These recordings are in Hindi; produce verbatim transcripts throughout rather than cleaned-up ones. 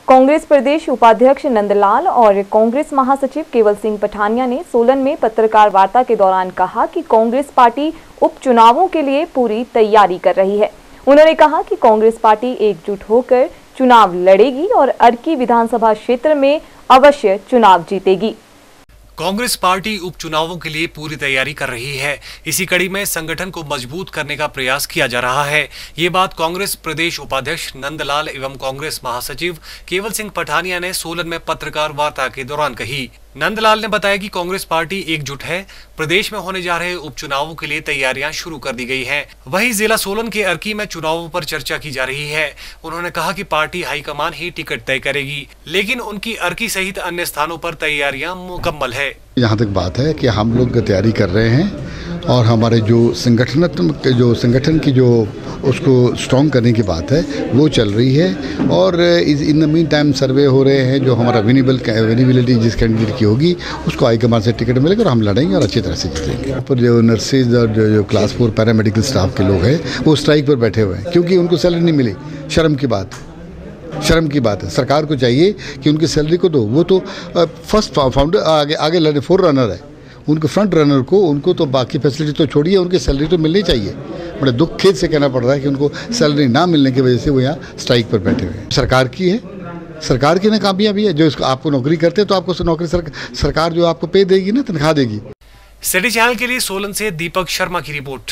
कांग्रेस प्रदेश उपाध्यक्ष नंदलाल और कांग्रेस महासचिव केवल सिंह पठानिया ने सोलन में पत्रकार वार्ता के दौरान कहा कि कांग्रेस पार्टी उपचुनावों के लिए पूरी तैयारी कर रही है। उन्होंने कहा कि कांग्रेस पार्टी एकजुट होकर चुनाव लड़ेगी और अर्की विधानसभा क्षेत्र में अवश्य चुनाव जीतेगी। कांग्रेस पार्टी उपचुनावों के लिए पूरी तैयारी कर रही है। इसी कड़ी में संगठन को मजबूत करने का प्रयास किया जा रहा है। ये बात कांग्रेस प्रदेश उपाध्यक्ष नंदलाल एवं कांग्रेस महासचिव केवल सिंह पठानिया ने सोलन में पत्रकार वार्ता के दौरान कही। नंदलाल ने बताया कि कांग्रेस पार्टी एकजुट है। प्रदेश में होने जा रहे उपचुनावों के लिए तैयारियां शुरू कर दी गई हैं। वहीं जिला सोलन के अर्की में चुनावों पर चर्चा की जा रही है। उन्होंने कहा कि पार्टी हाईकमान ही टिकट तय करेगी, लेकिन उनकी अर्की सहित अन्य स्थानों पर तैयारियां मुकम्मल है। यहाँ तक बात है कि हम लोग तैयारी कर रहे हैं और हमारे जो संगठनात्मक जो संगठन की जो उसको स्ट्रॉन्ग करने की बात है वो चल रही है। और in the meantime survey हो रहे हैं। जो हमारा विनेबल विनेबिलिटी जिस कैंडिडेट की होगी उसको हाईकमान से टिकट मिलेगा और हम लड़ेंगे और अच्छी तरह से जीतेंगे। पर जो नर्सेज और जो, जो क्लास फोर पैरामेडिकल स्टाफ के लोग हैं वो स्ट्राइक पर बैठे हुए हैं क्योंकि उनको सैलरी नहीं मिली। शर्म की बात शर्म की बात है। सरकार को चाहिए कि उनकी सैलरी को दो। वो तो फर्स्ट फाउंडर आगे आगे लड़े फोर रनर है। उनके फ्रंट रनर को उनको तो बाकी फैसिलिटी तो छोड़िए, उनकी सैलरी तो मिलनी चाहिए। बड़े दुख खेद से कहना पड़ रहा है कि उनको सैलरी ना मिलने की वजह से वो यहाँ स्ट्राइक पर बैठे हुए हैं। सरकार की है, सरकार की नाकामयाबी है। जो इसको आपको नौकरी करते हैं तो आपको नौकरी सर, सरकार जो आपको पे देगी ना, तनख्वाह देगी। सिटी चैनल के लिए सोलन से दीपक शर्मा की रिपोर्ट।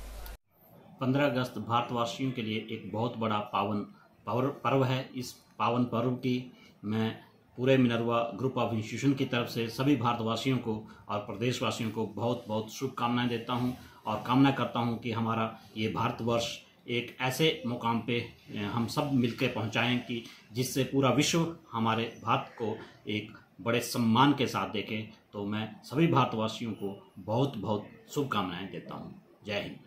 पंद्रह अगस्त भारतवासियों के लिए एक बहुत बड़ा पावन पर्व है। इस पावन पर्व की मैं पूरे मिनरवा ग्रुप ऑफ इंस्टीट्यूशन की तरफ से सभी भारतवासियों को और प्रदेशवासियों को बहुत बहुत शुभकामनाएं देता हूं और कामना करता हूं कि हमारा ये भारतवर्ष एक ऐसे मुकाम पे हम सब मिलकर पहुंचाएं कि जिससे पूरा विश्व हमारे भारत को एक बड़े सम्मान के साथ देखे। तो मैं सभी भारतवासियों को बहुत बहुत शुभकामनाएं देता हूं। जय हिंद।